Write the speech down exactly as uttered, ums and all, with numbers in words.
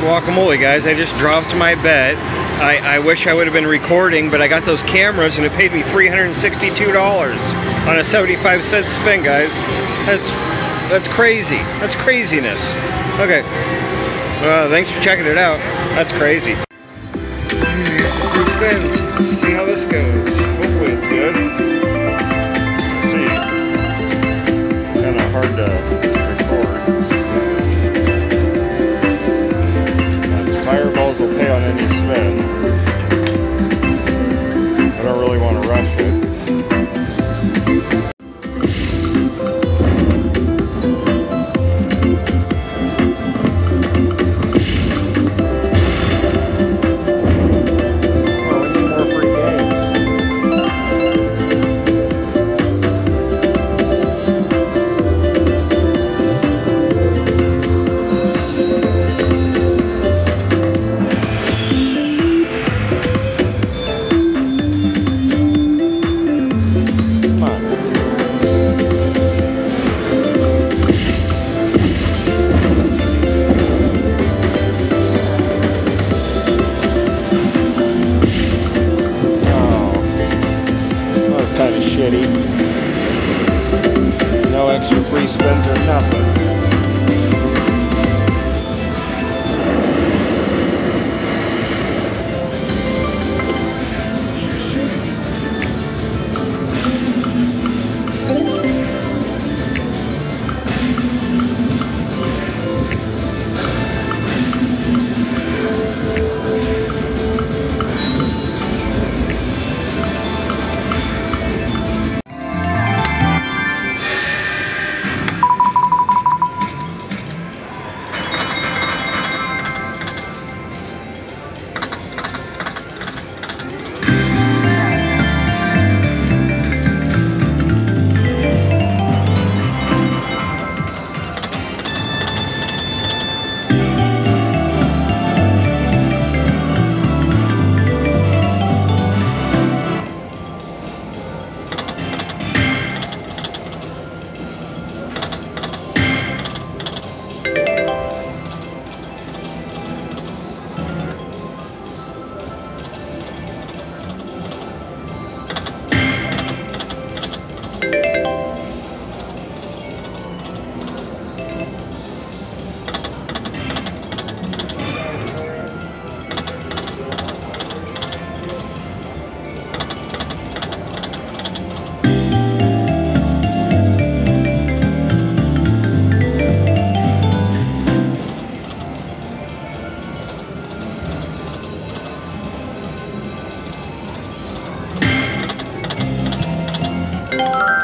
guacamole, guys. I just dropped my bet. I, I wish I would have been recording, but I got those cameras and it paid me three hundred sixty-two dollars on a seventy-five cent spin, guys. That's that's crazy. That's craziness. Okay. Uh, thanks for checking it out. That's crazy. Three spins. Let's see how this goes. Hopefully it's good. Let's see. Kind of hard to record. Fireballs will pay on any spin. I don't really want to rush it. Oh, we need more free games. Kind of shitty. No extra free spins or nothing. You